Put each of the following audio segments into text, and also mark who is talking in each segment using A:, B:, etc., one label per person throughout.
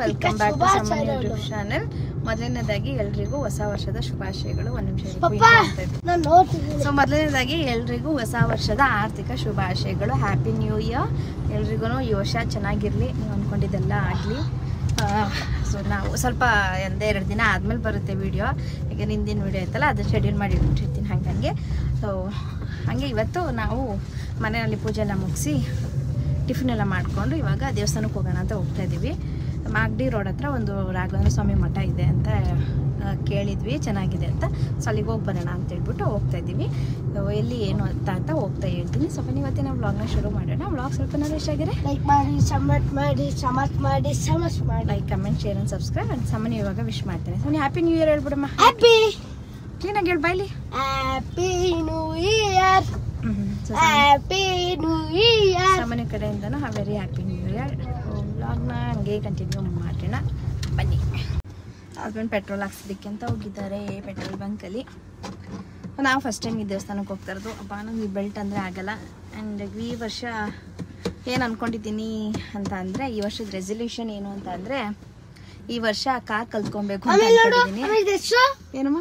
A: Welcome back to Saman YouTube channel. ಮೊದಲನೇದಾಗಿ ಎಲ್ರಿಗೂ ಹೊಸ ವರ್ಷದ ಶುಭಾಶಯಗಳು. ಒಂದು ನಿಮಿಷ. ಸೊ ಮೊದಲನೇದಾಗಿ ಎಲ್ರಿಗೂ ಹೊಸ ವರ್ಷದ ಆರ್ಥಿಕ ಶುಭಾಶಯಗಳು. Happy new year. ಎಲ್ರಿಗೂ ಈ ವರ್ಷ ಚೆನ್ನಾಗಿರ್ಲಿ, ನೀವು ಅಂದ್ಕೊಂಡಿದ್ದೆಲ್ಲ ಆಗಲಿ. ಸೊ ನಾವು ಸ್ವಲ್ಪ ಒಂದೆರಡು ದಿನ ಆದಮೇಲೆ ಬರುತ್ತೆ ವಿಡಿಯೋ, ಈಗ ಹಿಂದಿನ ವಿಡಿಯೋ ಐತಲ್ಲ ಅದು ಶೆಡ್ಯೂಲ್ ಮಾಡಿ ಇಟ್ಟಿರ್ತೀನಿ ಹಾಗೆ. ಸೊ ಹಾಗೆ ಇವತ್ತು ನಾವು ಮನೆಯಲ್ಲಿ ಪೂಜೆ ಎಲ್ಲ ಮುಗಿಸಿ ಟಿಫಿನ್ ಎಲ್ಲ ಮಾಡಿಕೊಂಡು ಇವಾಗ ದೇವಸ್ಥಾನಕ್ಕೆ ಹೋಗೋಣ ಅಂತ ಹೋಗ್ತಾ ಇದ್ದೀವಿ. ಮಾಗಡಿ ರೋಡ್ ಹತ್ರ ಒಂದು ರಾಘವೇಂದ್ರ ಸ್ವಾಮಿ ಮಠ ಇದೆ ಅಂತ ಕೇಳಿದ್ವಿ, ಚೆನ್ನಾಗಿದೆ ಅಂತ. ಸೊ ಅಲ್ಲಿಗೆ ಹೋಗಿ ಬರೋಣ ಅಂತ ಹೇಳ್ಬಿಟ್ಟು ಹೋಗ್ತಾ ಇದ್ದೀವಿ. ಎಲ್ಲಿ ಏನು ಅಂತ ಹೋಗ್ತಾ ಹೇಳ್ತೀನಿ. ಸ್ವಲ್ಪ ಇವತ್ತಿನ ವ್ಲಾಗ್ನ ಶುರು ಮಾಡೋಣ. ವ್ಲಾಗ್ ಸ್ವಲ್ಪ ನೋಡಿ ಇಷ್ಟ ಆಗಿದ್ರೆ
B: ಲೈಕ್ ಮಾಡಿ, ಸಬ್ಸ್ಕ್ರೈಬ್ ಮಾಡಿ,
A: like, comment, share and subscribe. And Saman ಇವಾಗ ವಿಶ್ ಮಾಡ್ತೇನೆ. ಸೊ ಹ್ಯಾಪಿ ನ್ಯೂ ಇಯರ್ ಹೇಳ್ಬಿಡಮ್ಮ.
B: ಹ್ಯಾಪಿ
A: ಕ್ಲೀನಾಗಿ ಹೇಳಿ ಬಾಯ್ಲಿ.
B: Happy new year, happy new year.
A: ಸಮನ ಕಡೆಯಿಂದನೂ ವೆರಿ ಹ್ಯಾಪಿ ನ್ಯೂ ಇಯರ್. ವ್ಲಾಗ್ನ ಹಂಗೆ ಕಂಟಿನ್ಯೂ ಮಾಡೋಣ ಬನ್ನಿ. ಹಸ್ಬೆಂಡ್ ಪೆಟ್ರೋಲ್ ಹಾಕ್ಸೋದಕ್ಕೆ ಅಂತ ಹೋಗಿದ್ದಾರೆ ಪೆಟ್ರೋಲ್ ಬಂಕಲ್ಲಿ. ನಾವು ಫಸ್ಟ್ ಟೈಮ್ ಈ ದೇವಸ್ಥಾನಕ್ಕೆ ಹೋಗ್ತಾ ಇರೋದು. ಅಪ್ಪ ನಂಗೆ ಈ ಬೆಲ್ಟ್ ಅಂದರೆ ಆಗಲ್ಲ. ಆ್ಯಂಡ್ ಈ ವರ್ಷ ಏನು ಅಂದ್ಕೊಂಡಿದ್ದೀನಿ ಅಂತ ಅಂದರೆ, ಈ ವರ್ಷದ ರೆಸಲ್ಯೂಷನ್ ಏನು ಅಂತ ಅಂದರೆ, ಈ ವರ್ಷ ಕಾರ್ ಕಲ್ತ್ಕೊಬೇಕು ಅಂತ ಅಂದ್ಕೊಂಡಿದ್ದೀನಿ. ಏನಮ್ಮ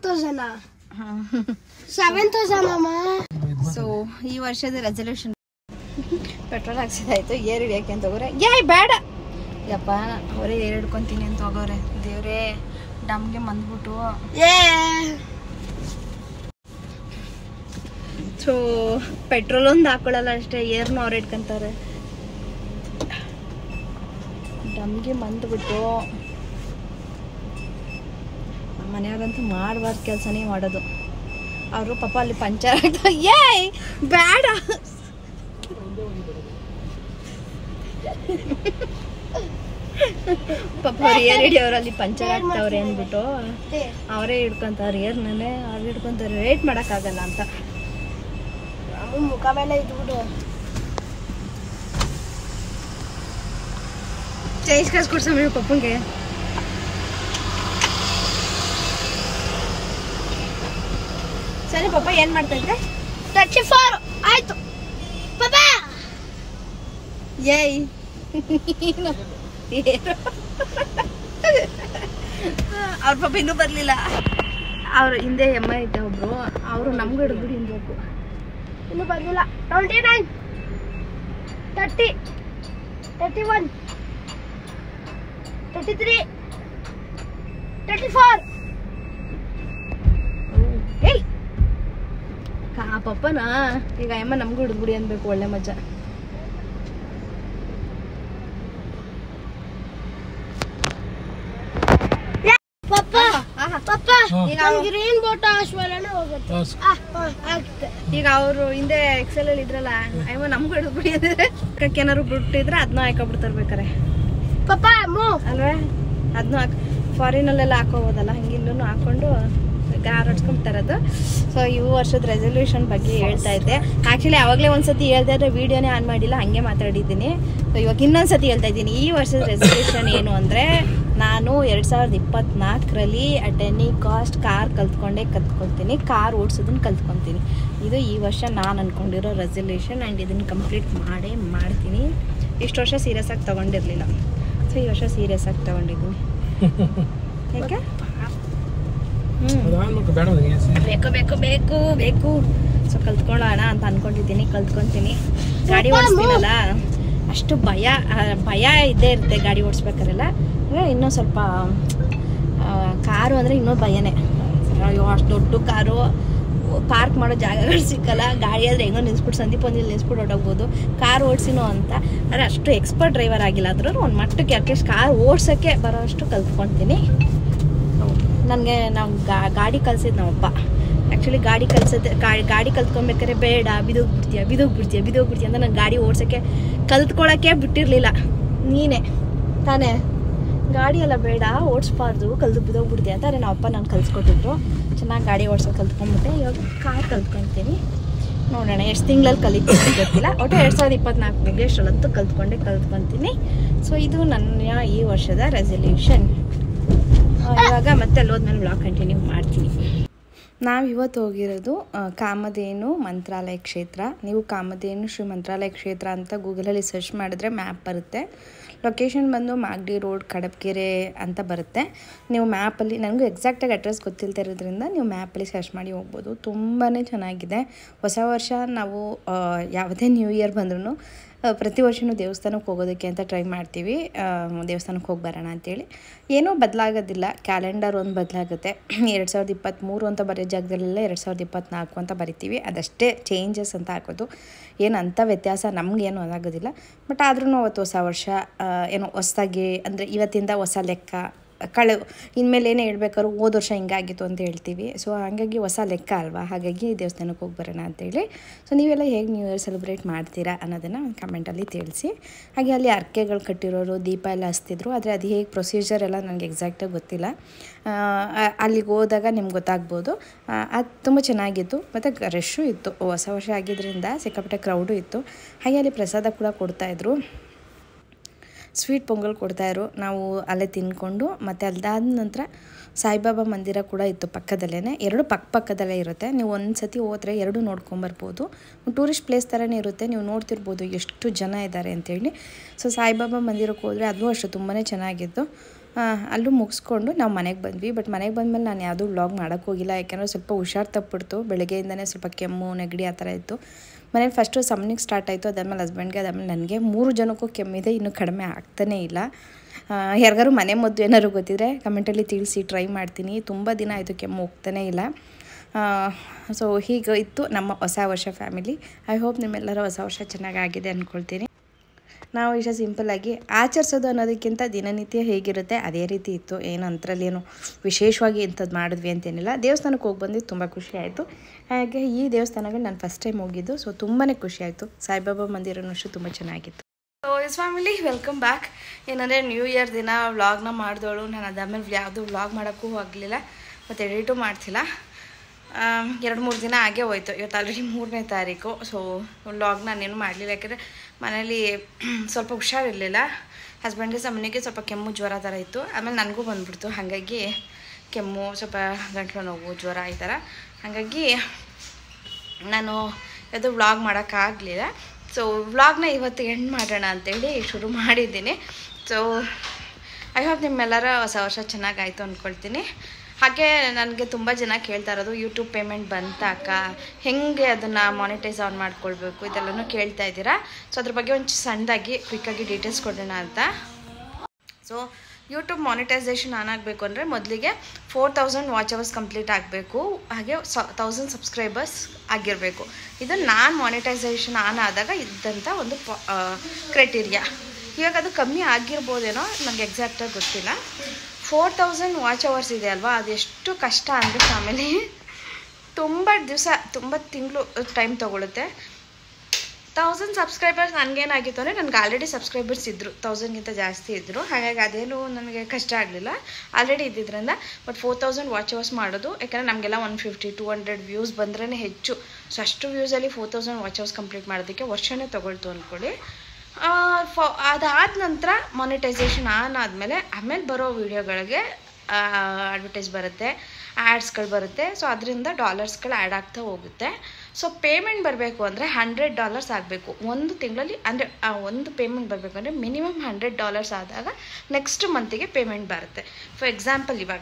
B: 7,000
A: ಸೊ ಈ ವರ್ಷದ ರೆಸಲ್ಯೂಷನ್ ಪೆಟ್ರೋಲ್ ಹಾಕ್ಸಿದಾಯ್ತು. ಏರ್ ಹಿಡಿಯೋಕೆ ಅಂತ ಹೋಗೋರೆ. ಏಯ್ ಬೇಡ ಯಪ್ಪ, ಅವರೇ ಏರ್ ಹಿಡ್ಕೊತೀನಿ ಅಂತ ಹೋಗೋರೆ. ದೇವ್ರೇ ಡಮ್ಗೆ ಬಂದ್ಬಿಟ್ಟು. ಸೊ ಪೆಟ್ರೋಲ್ ಒಂದು ಹಾಕೊಳ್ಳಲ್ಲ ಅಷ್ಟೇ, ಏರ್ನು ಅವ್ರು ಇಟ್ಕೊಂತಾರೆ. ಡಮ್ಗೆ ಬಂದ್ಬಿಟ್ಟು ಮನೆಯವ್ರಂತೂ ಮಾಡಬಾರ್ದು ಕೆಲಸನೇ ಮಾಡೋದು. ಅವರು ಪಾಪ ಅಲ್ಲಿ ಪಂಚರ್ ಆಗ್ತಾ. ಏಯ್ ಬೇಡ, ಪಾಪ ಅವ್ರು ಏರ್ ಹಿಡಿಯೋರು ಅಲ್ಲಿ ಪಂಚರ್ ಆಗ್ತಾವ್ರೆ ಅಂದ್ಬಿಟ್ಟು ಅವರೇ ಹಿಡ್ಕೊಂತಾರೆ ಏರ್ನೇ. ಅವ್ರು ಹಿಡ್ಕೊಂತಾರೆ, ವೇಟ್ ಮಾಡೋಕ್ಕಾಗಲ್ಲ ಅಂತ.
B: ಮುಖ ಮೇಲೆ ಇಟ್ಬಿಟ್ಟು
A: ಚೇಂಜ್ ಕಾಸು ಕೊಡ್ಸಮ್ಮ ಪಪ್ಪಂಗೆ. ಸರಿ ಪಾಪ ಏನ್ ಮಾಡ್ತಾ ಇದ್ದೆ?
B: 34 ಆಯ್ತು ಪಾಪ.
A: ಏಯ್ ಅವ್ರ ಪಾಪ ಇನ್ನೂ ಬರ್ಲಿಲ್ಲ. ಅವ್ರು ಹಿಂದೆ ಎಮ್ಮ ಇದ್ದ ಒಬ್ರು, ಅವರು ನಮ್ಗೆ ಹಿಡಿದ್ಬಿಡಿ ಹಿಂದಬೇಕು.
B: ಇನ್ನೂ ಬಂದಿಲ್ಲ. 29 30 31 33 34.
A: ಏಯ್ ಆ ಪಪ್ಪನ ಈಗ ಅಮ್ಮ ನಮ್ಗೂ ಹಿಡಿದ್ಬಿಡಿ ಅನ್ಬೇಕು. ಒಳ್ಳೆ ಮಜಾ. ಈಗ ಅವರು ಹಿಂದೆ ಎಕ್ಸೆಲ್ ಅಲ್ಲಿ ಇದ್ರಲ್ಲ, ಅಯ್ಯಮ್ಮ ನಮ್ಗೂ ಹಿಡಿದ್ಬಿಡಿ ಅಂದ್ರೆ ಏನಾದ್ರು ಬಿಟ್ಟಿದ್ರೆ ಅದನ್ನ ಹಾಕೊಬಿಡ್ತಾರ್ಬೇಕಾರೆ
B: ಪಾಪ
A: ಅಲ್ವೇ. ಅದನ್ನ ಫಾರಿನ್ ಅಲ್ಲೆಲ್ಲ ಹಾಕೋಬೋದಲ್ಲ, ಹಂಗೆ ಇಲ್ಲೂ ಹಾಕೊಂಡು ಕಾರ್ ಹೊಡ್ಸ್ಕೊಂಡ್ತಾರದು. ಸೊ ಈ ವರ್ಷದ ರೆಸಲ್ಯೂಷನ್ ಬಗ್ಗೆ ಹೇಳ್ತಾ ಇದ್ದೆ. ಆಕ್ಚುಲಿ ಅವಾಗಲೇ ಒಂದ್ಸತಿ ಹೇಳ್ತಾ ಇದ್ರೆ ವಿಡಿಯೋನೇ ಆನ್ ಮಾಡಿಲ್ಲ, ಹಂಗೆ ಮಾತಾಡಿದ್ದೀನಿ. ಸೊ ಇವಾಗ ಇನ್ನೊಂದ್ಸತಿ ಹೇಳ್ತಾ ಇದ್ದೀನಿ. ಈ ವರ್ಷದ ರೆಸಲ್ಯೂಷನ್ ಏನು ಅಂದರೆ, ನಾನು 2024ರಲ್ಲಿ ಅಟ್ ಎನಿ ಕಾಸ್ಟ್ ಕಾರ್ ಕಲ್ತ್ಕೊತೀನಿ. ಕಾರ್ ಓಡಿಸೋದನ್ನ ಕಲ್ತ್ಕೊತೀನಿ. ಇದು ಈ ವರ್ಷ ನಾನು ಅಂದ್ಕೊಂಡಿರೋ ರೆಸಲ್ಯೂಷನ್. ಆ್ಯಂಡ್ ಇದನ್ನು ಕಂಪ್ಲೀಟ್ ಮಾಡೇ ಮಾಡ್ತೀನಿ. ಇಷ್ಟು ವರ್ಷ ಸೀರಿಯಸ್ ಆಗಿ ತೊಗೊಂಡಿರಲಿಲ್ಲ. ಸೊ ಈ ವರ್ಷ ಸೀರಿಯಸ್ ಆಗಿ ತೊಗೊಂಡಿದ್ದೀನಿ. ಯಾಕೆ ಬೇಕು. ಸೊ ಕಲ್ತ್ಕೊಳ್ಳೋಣ ಅಂತ ಅನ್ಕೊಂಡಿದ್ದೀನಿ. ಕಲ್ತ್ಕೊತೀನಿ. ಗಾಡಿ ಓಡಿಸ್ತೀನಲ್ಲ, ಅಷ್ಟು ಭಯ ಇದ್ದೇ ಇರುತ್ತೆ ಗಾಡಿ ಓಡಿಸ್ಬೇಕಾರೆಲ್ಲ. ಇನ್ನೂ ಸ್ವಲ್ಪ ಕಾರು ಅಂದರೆ ಇನ್ನೂ ಭಯನೇ. ಅಯ್ಯೋ ಅಷ್ಟು ದೊಡ್ಡ ಕಾರು, ಪಾರ್ಕ್ ಮಾಡೋ ಜಾಗಗಳು ಸಿಕ್ಕಲ್ಲ. ಗಾಡಿ ಆದರೆ ಹೆಂಗೋ ನಿಲ್ಸ್ಬಿಟ್ಟು ಸಂದೀಪ್ ಒಂದು ಇಲ್ಲಿ ನಿಲ್ಸ್ಬಿಟ್ಟು ಹೊಟ್ಟೋಗ್ಬೋದು. ಕಾರ್ ಓಡಿಸಿನೋ ಅಂತ. ಆದರೆ ಅಷ್ಟು ಎಕ್ಸ್ಪರ್ಟ್ ಡ್ರೈವರ್ ಆಗಿಲ್ಲ ಆದ್ರೂ ಒಂದು ಮಟ್ಟಕ್ಕೆ ಅಟ್ಲೀಸ್ಟ್ ಕಾರ್ ಓಡ್ಸೋಕ್ಕೆ ಬರೋ ಅಷ್ಟು ಕಲ್ತ್ಕೊತೀನಿ. ನನಗೆ ನಾವು ಗಾಡಿ ಕಲ್ಸಿದ್ದು ನಮ್ಮಪ್ಪ. ಆ್ಯಕ್ಚುಲಿ ಗಾಡಿ ಕಲ್ತ್ಕೊಬೇಕಾದ್ರೆ ಬೇಡ, ಬಿದೋಗ್ಬಿಡ್ತೀಯ ಅಂತ ನಾನು ಗಾಡಿ ಓಡ್ಸೋಕ್ಕೆ ಕಲ್ತ್ಕೊಳ್ಳೋಕ್ಕೆ ಬಿಟ್ಟಿರಲಿಲ್ಲ. ನೀನೇ ತಾನೇ ಗಾಡಿ ಎಲ್ಲ ಬೇಡ, ಓಡಿಸ್ಬಾರ್ದು, ಬಿದೋಗ್ಬಿಡ್ತೀಯ ಅಂತ. ಅದೇ ನಮ್ಮಪ್ಪ ನಾನು ಕಲ್ಸ್ಕೊಟ್ಟಿದ್ರು. ಚೆನ್ನಾಗಿ ಗಾಡಿ ಓಡಿಸೋದು ಕಲ್ತ್ಕೊಂಡ್ಬಿಟ್ಟೆ. ಇವಾಗ ಕಾರ್ ಕಲ್ತ್ಕೊತೀನಿ. ನೋಡೋಣ ಎಷ್ಟು ತಿಂಗಳಲ್ಲಿ ಕಲಿತೀನಿ ಗೊತ್ತಿಲ್ಲ. ಒಟ್ಟು 2024 ಎಷ್ಟೊತ್ತು ಕಲ್ತ್ಕೊತೀನಿ. ಸೊ ಇದು ನನ್ನ ಈ ವರ್ಷದ ರೆಸಲ್ಯೂಷನ್. ಇವಾಗ ಮತ್ತೆ ಅಲ್ಲಿ ಹೋದ್ಮೇಲೆ ವ್ಲಾಗ್ ಕಂಟಿನ್ಯೂ ಮಾಡ್ತೀನಿ. ನಾವು ಇವತ್ತು ಹೋಗಿರೋದು ಕಾಮಧೇನು ಮಂತ್ರಾಲಯ ಕ್ಷೇತ್ರ. ನೀವು ಕಾಮಧೇನು ಶ್ರೀ ಮಂತ್ರಾಲಯ ಕ್ಷೇತ್ರ ಅಂತ ಗೂಗಲಲ್ಲಿ ಸರ್ಚ್ ಮಾಡಿದ್ರೆ ಮ್ಯಾಪ್ ಬರುತ್ತೆ. ಲೊಕೇಶನ್ ಬಂದು ಮಾಗಡಿ ರೋಡ್ ಕಡಬಗೆರೆ ಅಂತ ಬರುತ್ತೆ. ನೀವು ಮ್ಯಾಪಲ್ಲಿ, ನನಗೂ ಎಕ್ಸಾಕ್ಟಾಗಿ ಅಡ್ರೆಸ್ ಗೊತ್ತಿಲ್ಲದೆ ಇರೋದ್ರಿಂದ ನೀವು ಮ್ಯಾಪಲ್ಲಿ ಸರ್ಚ್ ಮಾಡಿ ಹೋಗ್ಬೋದು. ತುಂಬಾ ಚೆನ್ನಾಗಿದೆ. ಹೊಸ ವರ್ಷ ನಾವು ಯಾವುದೇ ನ್ಯೂ ಇಯರ್ ಬಂದ್ರೂ ಪ್ರತಿ ವರ್ಷವೂ ದೇವಸ್ಥಾನಕ್ಕೆ ಹೋಗೋದಕ್ಕೆ ಅಂತ ಟ್ರೈ ಮಾಡ್ತೀವಿ. ದೇವಸ್ಥಾನಕ್ಕೆ ಹೋಗಿ ಬರೋಣ ಅಂತೇಳಿ. ಏನೂ ಬದಲಾಗೋದಿಲ್ಲ, ಕ್ಯಾಲೆಂಡರ್ ಒಂದು ಬದಲಾಗುತ್ತೆ. 2023 ಅಂತ ಬರೆಯೋ ಜಾಗದಲ್ಲೆಲ್ಲ 2024 ಅಂತ ಬರಿತೀವಿ. ಅದಷ್ಟೇ ಚೇಂಜಸ್ ಅಂತ ಹಾಕೋದು. ಏನಂಥ ವ್ಯತ್ಯಾಸ ನಮಗೇನು ಆಗೋದಿಲ್ಲ. ಬಟ್ ಆದ್ರೂ ಅವತ್ತು ಹೊಸ ವರ್ಷ ಏನೋ ಹೊಸ್ದಾಗಿ, ಅಂದರೆ ಇವತ್ತಿಂದ ಹೊಸ ಲೆಕ್ಕ ಇನ್ಮೇಲೆ ಏನೇ ಹೇಳ್ಬೇಕಾದ್ರು ಹೋದ ವರ್ಷ ಹಿಂಗಾಗಿತ್ತು ಅಂತ ಹೇಳ್ತೀವಿ. ಸೊ ಹಾಗಾಗಿ ಹೊಸ ಲೆಕ್ಕ ಅಲ್ವಾ, ಹಾಗಾಗಿ ದೇವಸ್ಥಾನಕ್ಕೆ ಹೋಗಿ ಬರೋಣ ಅಂತೇಳಿ. ಸೊ ನೀವೆಲ್ಲ ಹೇಗೆ ನ್ಯೂ ಇಯರ್ ಸೆಲೆಬ್ರೇಟ್ ಮಾಡ್ತೀರಾ ಅನ್ನೋದನ್ನು ಕಮೆಂಟಲ್ಲಿ ತಿಳಿಸಿ. ಹಾಗೆ ಅಲ್ಲಿ ಅರ್ಕೆಗಳು ಕಟ್ಟಿರೋರು, ದೀಪ ಎಲ್ಲ ಹಚ್ತಿದ್ರು. ಆದರೆ ಅದು ಹೇಗೆ ಪ್ರೊಸೀಜರ್ ಎಲ್ಲ ನನಗೆ ಎಕ್ಸಾಕ್ಟಾಗಿ ಗೊತ್ತಿಲ್ಲ. ಅಲ್ಲಿಗೆ ಹೋದಾಗ ನಿಮ್ಗೆ ಗೊತ್ತಾಗ್ಬೋದು. ಅದು ತುಂಬ ಚೆನ್ನಾಗಿತ್ತು. ಮತ್ತು ರಶ್ಶು ಇತ್ತು, ಹೊಸ ವರ್ಷ ಆಗಿದ್ದರಿಂದ ಸಿಕ್ಕಾಪಟ್ಟೆ ಕ್ರೌಡು ಇತ್ತು. ಹಾಗೆ ಅಲ್ಲಿ ಪ್ರಸಾದ ಕೂಡ ಕೊಡ್ತಾಯಿದ್ರು, ಸ್ವೀಟ್ ಪೊಂಗಲ್ ಕೊಡ್ತಾಯಿದ್ರು. ನಾವು ಅಲ್ಲೇ ತಿಂದ್ಕೊಂಡು, ಮತ್ತು ಅದಾದ ನಂತರ ಸಾಯಿಬಾಬಾ ಮಂದಿರ ಕೂಡ ಇತ್ತು ಪಕ್ಕದಲ್ಲೇ. ಎರಡು ಪಕ್ಕದಲ್ಲೇ ಇರುತ್ತೆ. ನೀವು ಒಂದು ಸತಿ ಹೋದರೆ ಎರಡು ನೋಡ್ಕೊಂಬರ್ಬೋದು. ಟೂರಿಸ್ಟ್ ಪ್ಲೇಸ್ ಥರನೇ ಇರುತ್ತೆ. ನೀವು ನೋಡ್ತಿರ್ಬೋದು ಎಷ್ಟು ಜನ ಇದ್ದಾರೆ ಅಂತೇಳಿ. ಸೊ ಸಾಯಿಬಾಬಾ ಮಂದಿರಕ್ಕೆ ಹೋದರೆ ಅದು ಅಷ್ಟು ತುಂಬಾ ಚೆನ್ನಾಗಿತ್ತು. ಅಲ್ಲೂ ಮುಗಿಸ್ಕೊಂಡು ನಾವು ಮನೆಗೆ ಬಂದ್ವಿ. ಬಟ್ ಮನೆಗೆ ಬಂದಮೇಲೆ ನಾನು ಯಾವುದೂ ವ್ಲಾಗ್ ಮಾಡೋಕ್ಕೋಗಿಲ್ಲ. ಯಾಕೆಂದರೆ ಸ್ವಲ್ಪ ಹುಷಾರು ತಪ್ಪಿಡ್ತು. ಬೆಳಗ್ಗೆಯಿಂದನೇ ಸ್ವಲ್ಪ ಕೆಮ್ಮು, ನೆಗಡಿ ಆ ಥರ ಇತ್ತು. ಮನೇಲಿ ಫಸ್ಟು ಸಮ್ಮನಿಗೆ ಸ್ಟಾರ್ಟ್ ಆಯಿತು, ಅದಾದಮೇಲೆ ಹಸ್ಬೆಂಡ್ಗೆ, ಅದಾದಮೇಲೆ ನನಗೆ. 3 ಜನಕ್ಕೂ ಕೆಮ್ಮಿದೆ, ಇನ್ನೂ ಕಡಿಮೆ ಆಗ್ತಾನೇ ಇಲ್ಲ. ಯಾರಿಗಾರು ಮನೆ ಮದ್ದು ಏನಾದ್ರು ಗೊತ್ತಿದ್ರೆ ಕಮೆಂಟಲ್ಲಿ ತಿಳಿಸಿ, ಟ್ರೈ ಮಾಡ್ತೀನಿ. ತುಂಬ ದಿನ ಆಯಿತು ಕೆಮ್ಮು ಹೋಗ್ತಾನೇ ಇಲ್ಲ. ಸೊ ಹೀಗೆ ಇತ್ತು ನಮ್ಮ ಹೊಸ ವರ್ಷ ಫ್ಯಾಮಿಲಿ. ಐ ಹೋಪ್ ನಿಮ್ಮೆಲ್ಲರ ಹೊಸ ವರ್ಷ ಚೆನ್ನಾಗಾಗಿದೆ ಅಂದ್ಕೊಳ್ತೀನಿ. ನಾವು ಇಷ್ಟ ಸಿಂಪಲ್ಲಾಗಿ ಆಚರಿಸೋದು ಅನ್ನೋದಕ್ಕಿಂತ ದಿನನಿತ್ಯ ಹೇಗಿರುತ್ತೆ ಅದೇ ರೀತಿ ಇತ್ತು. ಏನು ಅಂತರಲ್ಲೇನು ವಿಶೇಷವಾಗಿ ಇಂಥದ್ದು ಮಾಡಿದ್ವಿ ಅಂತೇನಿಲ್ಲ. ದೇವಸ್ಥಾನಕ್ಕೆ ಹೋಗಿ ಬಂದಿದ್ದು ತುಂಬ ಖುಷಿ ಆಯಿತು. ಹಾಗೆ ಈ ದೇವಸ್ಥಾನಗಳು ನಾನು ಫಸ್ಟ್ ಟೈಮ್ ಹೋಗಿದ್ದು. ಸೊ ತುಂಬಾ ಖುಷಿ ಆಯಿತು. ಸಾಯಿಬಾಬಾ ಮಂದಿರನೂ ಅಷ್ಟು ತುಂಬ ಚೆನ್ನಾಗಿತ್ತು. So yes family, welcome back. ಏನಂದರೆ ನ್ಯೂ ಇಯರ್ ದಿನ ವ್ಲಾಗ್ನ ಮಾಡಿದವಳು ನಾನು. ಅದಾದಮೇಲೆ ಯಾವುದೂ ವ್ಲಾಗ್ ಮಾಡೋಕ್ಕೂ ಹೋಗಲಿಲ್ಲ, ಮತ್ತು ಎಡಿಟು ಮಾಡ್ತಿಲ್ಲ. 2-3 ದಿನ ಆಗೇ ಹೋಯ್ತು. ಇವತ್ತು ಆಲ್ರೆಡಿ 3ನೇ ತಾರೀಕು. ಸೊ ವ್ಲಾಗ್ ನಾನೇನು ಮಾಡಲಿಲ್ಲ, ಯಾಕೆಂದರೆ ಮನೇಲಿ ಸ್ವಲ್ಪ ಹುಷಾರಿರಲಿಲ್ಲ. ಹಸ್ಬೆಂಡ್ಗೆ ಸಮ್ಮನಿಗೆ ಸ್ವಲ್ಪ ಕೆಮ್ಮು ಜ್ವರ ಥರ ಇತ್ತು. ಆಮೇಲೆ ನನಗೂ ಬಂದುಬಿಡ್ತು. ಹಾಗಾಗಿ ಕೆಮ್ಮು, ಸ್ವಲ್ಪ ಗಂಟಲು ನೋವು, ಜ್ವರ ಈ ಥರ. ಹಾಗಾಗಿ ನಾನು ಅದು ವ್ಲಾಗ್ ಮಾಡೋಕ್ಕಾಗಲಿಲ್ಲ. ಸೊ ವ್ಲಾಗ್ನ ಇವತ್ತು ಎಂಡ್ ಮಾಡೋಣ ಅಂತೇಳಿ ಶುರು ಮಾಡಿದ್ದೀನಿ. ಸೊ ಐ ಹೋಪ್ ನಿಮ್ಮೆಲ್ಲರ ಹೊಸ ವರ್ಷ ಚೆನ್ನಾಗಾಯಿತು ಅಂದ್ಕೊಳ್ತೀನಿ. ಹಾಗೆ ನನಗೆ ತುಂಬ ಜನ ಕೇಳ್ತಾ ಇರೋದು, ಯೂಟ್ಯೂಬ್ ಪೇಮೆಂಟ್ ಬಂತಾಕ, ಹೇಗೆ ಅದನ್ನು ಮಾನಿಟೈಸ್ ಆನ್ ಮಾಡ್ಕೊಳ್ಬೇಕು, ಇದೆಲ್ಲನೂ ಕೇಳ್ತಾ ಇದ್ದೀರಾ. ಸೊ ಅದ್ರ ಬಗ್ಗೆ ಒಂದು ಸಣ್ಣದಾಗಿ ಕ್ವಿಕ್ಕಾಗಿ ಡೀಟೇಲ್ಸ್ ಕೊಡೋಣ ಅಂತ. ಸೊ ಯೂಟ್ಯೂಬ್ ಮಾನಿಟೈಸೇಷನ್ ಆನ್ ಆಗಬೇಕು ಅಂದರೆ ಮೊದಲಿಗೆ 4000 ವಾಚ್ ಅವರ್ಸ್ ಕಂಪ್ಲೀಟ್ ಆಗಬೇಕು. ಹಾಗೆ 1000 ಸಬ್ಸ್ಕ್ರೈಬರ್ಸ್ ಆಗಿರಬೇಕು. ಇದು ನಾನು ಮಾನಿಟೈಸೇಷನ್ ಆನ್ ಆದಾಗ ಇದ್ದಂಥ ಒಂದು ಕ್ರೈಟೀರಿಯಾ. ಇವಾಗ ಅದು ಕಮ್ಮಿ ಆಗಿರ್ಬೋದೇನೋ, ನನಗೆ ಎಕ್ಸಾಕ್ಟಾಗಿ ಗೊತ್ತಿಲ್ಲ. 4000 ವಾಚ್ ಅವರ್ಸ್ ಇದೆ ಅಲ್ವಾ, ಅದೆಷ್ಟು ಕಷ್ಟ ಅಂದರೆ ಫ್ಯಾಮಿಲಿ, ತುಂಬ ದಿವಸ, ತುಂಬ ತಿಂಗಳು ಟೈಮ್ ತೊಗೊಳುತ್ತೆ. 1000 ಸಬ್ಸ್ಕ್ರೈಬರ್ಸ್ ನನಗೇನಾಗಿತ್ತು ಅಂದರೆ, ನನಗೆ ಆಲ್ರೆಡಿ ಸಬ್ಸ್ಕ್ರೈಬರ್ಸ್ ಇದ್ದರು, 1000ಗಿಂತ ಜಾಸ್ತಿ ಇದ್ದರು. ಹಾಗಾಗಿ ಅದೇನು ನನಗೆ ಕಷ್ಟ ಆಗಲಿಲ್ಲ, ಆಲ್ರೆಡಿ ಇದ್ದಿದ್ದರಿಂದ. ಬಟ್ 4000 ವಾಚ್ ಅವರ್ಸ್ ಮಾಡೋದು, ಯಾಕಂದರೆ ನಮಗೆಲ್ಲ 150-200 ವ್ಯೂಸ್ ಬಂದ್ರೇ ಹೆಚ್ಚು. ಸೊ ಅಷ್ಟು ವ್ಯೂಸಲ್ಲಿ 4000 ವಾಚ್ ಅವರ್ಸ್ ಕಂಪ್ಲೀಟ್ ಮಾಡೋದಕ್ಕೆ ವರ್ಷನೇ ತೊಗೊಳ್ತು ಅಂದ್ಕೊಳ್ಳಿ. ಅದಾದ ನಂತರ ಮಾನಿಟೈಸೇಷನ್ ಆನ್ ಆದಮೇಲೆ ಆಮೇಲೆ ಬರೋ ವೀಡಿಯೋಗಳಿಗೆ ಅಡ್ವರ್ಟೈಸ್ ಬರುತ್ತೆ, ಆ್ಯಡ್ಸ್ಗಳು ಬರುತ್ತೆ. ಸೊ ಅದರಿಂದ ಡಾಲರ್ಸ್ಗಳು ಆ್ಯಡ್ ಆಗ್ತಾ ಹೋಗುತ್ತೆ. ಸೊ ಪೇಮೆಂಟ್ ಬರಬೇಕು ಅಂದರೆ $100 ಆಗಬೇಕು ಒಂದು ತಿಂಗಳಲ್ಲಿ. ಅಂದರೆ ಒಂದು ಪೇಮೆಂಟ್ ಬರಬೇಕು ಅಂದರೆ ಮಿನಿಮಮ್ $100 ಆದಾಗ ನೆಕ್ಸ್ಟ್ ಮಂತಿಗೆ ಪೇಮೆಂಟ್ ಬರುತ್ತೆ. ಫಾರ್ ಎಕ್ಸಾಂಪಲ್, ಇವಾಗ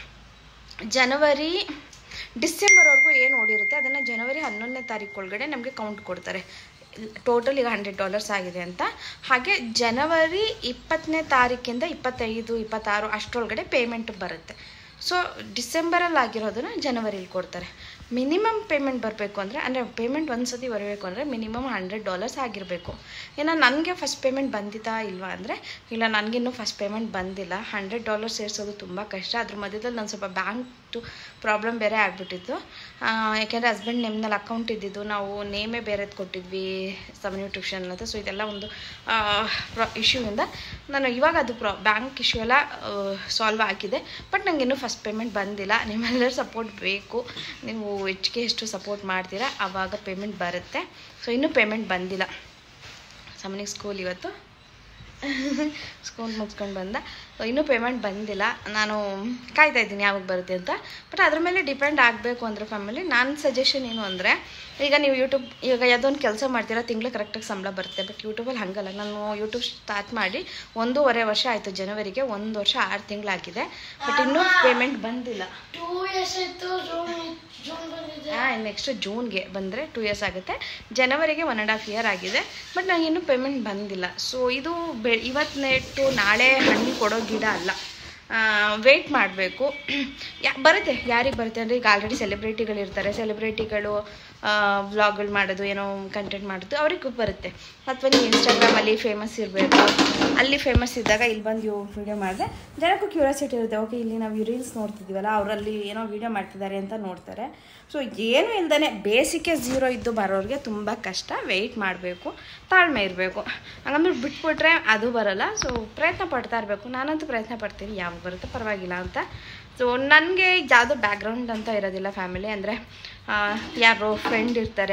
A: ಡಿಸೆಂಬರ್ವರೆಗೂ ಏನು ಓಡಿರುತ್ತೆ ಅದನ್ನು ಜನವರಿ 11ನೇ ತಾರೀಕು ಒಳಗಡೆ ನಮಗೆ ಕೌಂಟ್ ಕೊಡ್ತಾರೆ. ಟೋಟಲ್ ಈಗ $100 ಆಗಿದೆ ಅಂತ. ಹಾಗೆ ಜನವರಿ 20ನೇ ತಾರೀಕಿಂದ 25, 26 ಅಷ್ಟರೊಳಗಡೆ ಪೇಮೆಂಟ್ ಬರುತ್ತೆ. ಸೊ ಡಿಸೆಂಬರಲ್ಲಿ ಆಗಿರೋದನ್ನ ಜನವರಿಲಿ ಕೊಡ್ತಾರೆ. ಮಿನಿಮಮ್ ಪೇಮೆಂಟ್ ಬರಬೇಕು ಅಂದರೆ ಪೇಮೆಂಟ್ ಒಂದು ಸತಿ ಬರಬೇಕು ಅಂದರೆ ಮಿನಿಮಮ್ $100 ಆಗಿರಬೇಕು. ಏನೋ ನನಗೆ ಫಸ್ಟ್ ಪೇಮೆಂಟ್ ಬಂದಿತ್ತಾ ಇಲ್ವಾ ಅಂದರೆ, ಇಲ್ಲ, ನನಗಿನ್ನೂ ಫಸ್ಟ್ ಪೇಮೆಂಟ್ ಬಂದಿಲ್ಲ. $100 ಸೇರಿಸೋದು ತುಂಬ ಕಷ್ಟ. ಅದ್ರ ಮಧ್ಯದಲ್ಲಿ ನಾನು ಸ್ವಲ್ಪ ಬ್ಯಾಂಕ್ದು ಪ್ರಾಬ್ಲಮ್ ಬೇರೆ ಆಗಿಬಿಟ್ಟಿತ್ತು. ಯಾಕೆಂದರೆ ಹಸ್ಬೆಂಡ್ ನೇಮ್ನಲ್ಲಿ ಅಕೌಂಟ್ ಇದ್ದಿದ್ದು, ನಾವು ನೇಮೇ ಬೇರೆದು ಕೊಟ್ಟಿದ್ವಿ ಸಮನ್ಯೂ ಟ್ಯೂಷನ್ ಅಂತ. ಸೊ ಇದೆಲ್ಲ ಒಂದು ಇಶ್ಯೂಯಿಂದ ನಾನು ಇವಾಗ ಅದು ಬ್ಯಾಂಕ್ ಇಶ್ಯೂ ಎಲ್ಲ ಸಾಲ್ವ್ ಆಗಿದೆ. ಬಟ್ ನನಗೆ ಇನ್ನೂ ಫಸ್ಟ್ ಪೇಮೆಂಟ್ ಬಂದಿಲ್ಲ. ನಿಮ್ಮೆಲ್ಲರ ಸಪೋರ್ಟ್ ಬೇಕು. ನೀವು ಹೆಚ್ಚಿಗೆ ಎಷ್ಟು ಸಪೋರ್ಟ್ ಮಾಡ್ತೀರಾ ಆವಾಗ ಪೇಮೆಂಟ್ ಬರುತ್ತೆ. ಸೊ ಇನ್ನೂ ಪೇಮೆಂಟ್ ಬಂದಿಲ್ಲ. ಸಮನಿಗೆ ಸ್ಕೂಲ್ ಇವತ್ತು ಸ್ಕೂಲ್ ಮುಗಿಸ್ಕೊಂಡು ಬಂದ. ಇನ್ನೂ ಪೇಮೆಂಟ್ ಬಂದಿಲ್ಲ, ನಾನು ಕಾಯ್ತಾ ಇದ್ದೀನಿ ಯಾವಾಗ ಬರುತ್ತೆ ಅಂತ. ಬಟ್ ಅದ್ರ ಮೇಲೆ ಡಿಪೆಂಡ್ ಆಗಬೇಕು ಅಂದರೆ ಫ್ಯಾಮಿಲಿ ನನ್ನ ಸಜೆಷನ್ ಏನು ಅಂದರೆ, ಈಗ ನೀವು ಈಗ ಯಾವುದೋ ಒಂದು ಕೆಲಸ ಮಾಡ್ತೀರಾ, ತಿಂಗಳು ಕರೆಕ್ಟಾಗಿ ಸಂಬಳ ಬರುತ್ತೆ. ಬಟ್ ಯೂಟ್ಯೂಬಲ್ಲಿ ಹಾಗಲ್ಲ. ನಾನು ಯೂಟ್ಯೂಬ್ ಸ್ಟಾರ್ಟ್ ಮಾಡಿ 1.5 ವರ್ಷ ಆಯಿತು. ಜನವರಿಗೆ 1 ವರ್ಷ 6 ತಿಂಗಳಾಗಿದೆ. ಬಟ್ ಇನ್ನೂ ಪೇಮೆಂಟ್ ಬಂದಿಲ್ಲ.
B: 2 years ಆಯಿತು.
A: ನೆಕ್ಸ್ಟ್ ಜೂನ್ಗೆ ಬಂದರೆ 2 years ಆಗುತ್ತೆ. ಜನವರಿಗೆ 1.5 year ಆಗಿದೆ. ಬಟ್ ನನಗೆ ಇನ್ನೂ ಪೇಮೆಂಟ್ ಬಂದಿಲ್ಲ. ಸೊ ಇದು ಇವತ್ತು ನೆಟ್ಟು ನಾಳೆ ಹಣ್ಣು ಕೊಡೋ ಗಿಡ ಅಲ್ಲ, ವೆಯ್ಟ್ ಮಾಡಬೇಕು. ಬರುತ್ತೆ, ಯಾರಿಗೆ ಬರುತ್ತೆ ಅಂದರೆ ಈಗ ಆಲ್ರೆಡಿ ಸೆಲೆಬ್ರಿಟಿಗಳಿರ್ತಾರೆ, ಸೆಲೆಬ್ರಿಟಿಗಳು ವ್ಲಾಗ್ಗಳು ಮಾಡೋದು, ಏನೋ ಕಂಟೆಂಟ್ ಮಾಡೋದು ಅವ್ರಿಗೂ ಬರುತ್ತೆ. ಅಥವಾ ನೀವು ಇನ್ಸ್ಟಾಗ್ರಾಮಲ್ಲಿ ಫೇಮಸ್ ಇರಬೇಕು, ಅಲ್ಲಿ ಫೇಮಸ್ ಇದ್ದಾಗ ಇಲ್ಲಿ ಬಂದು ವೀಡಿಯೋ ಮಾಡಿದ್ರೆ ಜನಕ್ಕೂ ಕ್ಯೂರಿಯಾಸಿಟಿ ಇರುತ್ತೆ. ಓಕೆ, ಇಲ್ಲಿ ನಾವು ರೀಲ್ಸ್ ನೋಡ್ತಿದ್ದೀವಲ್ಲ, ಅವರಲ್ಲಿ ಏನೋ ವೀಡಿಯೋ ಮಾಡ್ತಿದ್ದಾರೆ ಅಂತ ನೋಡ್ತಾರೆ. ಸೊ ಏನೂ ಇಲ್ದೇ ಬೇಸಿಕ್ಕೆ 0 ಇದ್ದು ಬರೋರಿಗೆ ತುಂಬ ಕಷ್ಟ. ವೆಯ್ಟ್ ಮಾಡಬೇಕು, ತಾಳ್ಮೆ ಇರಬೇಕು. ಹಂಗಂದ್ರೆ ಬಿಟ್ಬಿಟ್ರೆ ಅದು ಬರೋಲ್ಲ. ಸೊ ಪ್ರಯತ್ನ ಪಡ್ತಾ ಇರಬೇಕು. ನಾನಂತೂ ಪ್ರಯತ್ನ ಪಡ್ತೀನಿ, ಯಾವಾಗ ಬರುತ್ತೆ ಪರವಾಗಿಲ್ಲ ಅಂತ. ಸೊ ನನಗೆ ಯಾವುದೋ ಬ್ಯಾಕ್ಗ್ರೌಂಡ್ ಅಂತ ಇರೋದಿಲ್ಲ ಫ್ಯಾಮಿಲಿ. ಅಂದರೆ ಯಾರೋ ಫ್ರೆಂಡ್ ಇರ್ತಾರೆ,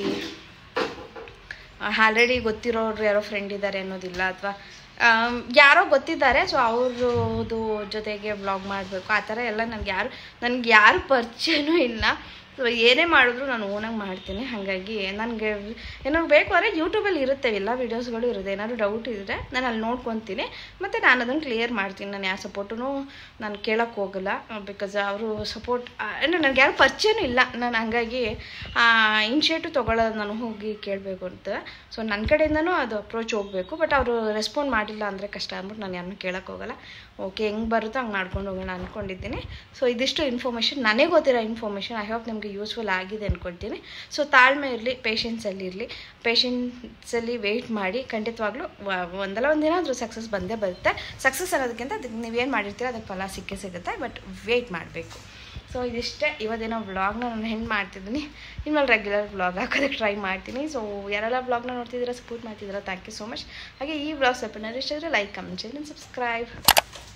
A: ಆಲ್ರೆಡಿ ಗೊತ್ತಿರೋರು ಯಾರೋ ಫ್ರೆಂಡ್ ಇದ್ದಾರೆ ಅನ್ನೋದಿಲ್ಲ, ಅಥವಾ ಯಾರೋ ಗೊತ್ತಿದ್ದಾರೆ. ಸೊ ಅವ್ರದ್ದು ಜೊತೆಗೆ ವ್ಲಾಗ್ ಮಾಡಬೇಕು ಆ ಥರ ಎಲ್ಲ ನನಗೆ ಯಾರು ಪರಿಚಯನೂ ಇಲ್ಲ. ಸೊ ಏನೇ ಮಾಡಿದ್ರು ನಾನು ಓನಾಗಿ ಮಾಡ್ತೀನಿ. ಹಾಗಾಗಿ ನನಗೆ ಏನಾದ್ರು ಬೇಕು ಅಂದರೆ ಯೂಟ್ಯೂಬಲ್ಲಿ ಇರುತ್ತೆ, ಎಲ್ಲ ವೀಡಿಯೋಸ್ಗಳು ಇರುತ್ತೆ. ಏನಾದ್ರು ಡೌಟ್ ಇದ್ದರೆ ನಾನು ಅಲ್ಲಿ ನೋಡ್ಕೊತೀನಿ, ಮತ್ತು ನಾನು ಅದನ್ನು ಕ್ಲಿಯರ್ ಮಾಡ್ತೀನಿ. ನಾನು ಯಾರ ಸಪೋರ್ಟೂ ನಾನು ಕೇಳೋಕ್ಕೆ ಹೋಗಲ್ಲ. ಬಿಕಾಸ್ ಅವರು ಸಪೋರ್ಟ್ ಅಂದರೆ ನನಗೆ ಯಾರು ಪರಿಚಯನೂ ಇಲ್ಲ. ನಾನು ಹಾಗಾಗಿ ಇನಿಷಿಯೇಟಿವ್ ತೊಗೊಳ್ಳೋದು ನಾನು ಹೋಗಿ ಕೇಳಬೇಕು ಅಂತ. ಸೊ ನನ್ನ ಕಡೆಯಿಂದನೂ ಅದು ಅಪ್ರೋಚ್ ಹೋಗಬೇಕು. ಬಟ್ ಅವರು ರೆಸ್ಪಾಂಡ್ ಮಾಡಿಲ್ಲ ಅಂದರೆ ಕಷ್ಟ ಅಂದ್ಬಿಟ್ಟು ನಾನು ಯಾರನ್ನೂ ಕೇಳೋಕ್ಕೆ ಹೋಗಲ್ಲ. ಓಕೆ, ಹೆಂಗೆ ಬರುತ್ತೋ ಹಂಗೆ ಮಾಡ್ಕೊಂಡು ಹೋಗೋಣ ಅಂದ್ಕೊಂಡಿದ್ದೀನಿ. ಸೊ ಇದಿಷ್ಟು ಇನ್ಫಾರ್ಮೇಷನ್, ನನಗೆ ಗೊತ್ತಿರೋ ಇನ್ಫಾರ್ಮೇಷನ್. ಐ ಹೋಪ್ ನಿಮಗೆ ಯೂಸ್ಫುಲ್ ಆಗಿದೆ ಅಂದ್ಕೊಳ್ತೀನಿ. ಸೊ ತಾಳ್ಮೆ ಇರಲಿ, ಪೇಷನ್ಸಲ್ಲಿ ಇರಲಿ. ಪೇಷನ್ಸಲ್ಲಿ ವೆಯ್ಟ್ ಮಾಡಿ. ಖಂಡಿತವಾಗ್ಲೂ ಒಂದಲ್ಲ ಒಂದಿನ ಆದರೂ ಸಕ್ಸಸ್ ಬಂದೇ ಬರುತ್ತೆ. ಸಕ್ಸಸ್ ಅನ್ನೋದಕ್ಕಿಂತ ಅದಕ್ಕೆ ನೀವೇನು ಮಾಡಿರ್ತೀರೋ ಅದಕ್ಕೆ ಫಲ ಸಿಗುತ್ತೆ. ಬಟ್ ವೆಯ್ಟ್ ಮಾಡಬೇಕು. ಸೊ ಇದಿಷ್ಟೇ ಇವತ್ತಿನ ವ್ಲಾಗ್ನ ನಾನು ಹೆಂಗೆ ಮಾಡ್ತಿದ್ದೀನಿ. ಇನ್ಮೇಲೆ ರೆಗ್ಯುಲರ್ ವ್ಲಾಗ್ ಹಾಕೋದಕ್ಕೆ ಟ್ರೈ ಮಾಡ್ತೀನಿ. ಸೊ ಯಾರೆಲ್ಲ ವ್ಲಾಗ್ನ ನೋಡ್ತಿದ್ದೀರಾ, ಸಪೋರ್ಟ್ ಮಾಡ್ತಿದ್ದೀರಾ, ಥ್ಯಾಂಕ್ ಯು ಸೋ ಮಚ್. ಹಾಗೆ ಈ ವ್ಲಾಗ್ ಸ್ವಲ್ಪ ಇಷ್ಟ ಇದ್ದರೆ like, comment, share and subscribe.